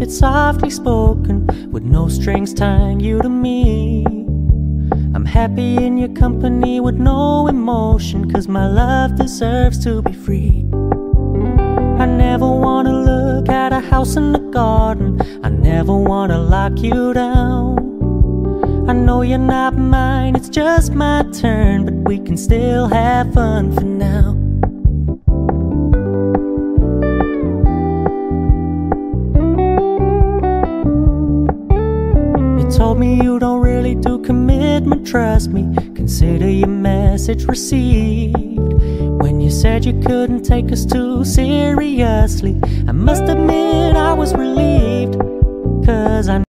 it's softly spoken, with no strings tying you to me. I'm happy in your company with no emotion, 'cause my love deserves to be free. I never wanna look at a house in the garden, I never wanna lock you down. I know you're not mine, it's just my turn, but we can still have fun for now. You told me you don't really do commitment, trust me, consider your message received. When you said you couldn't take us too seriously, I must admit I was relieved, 'cause I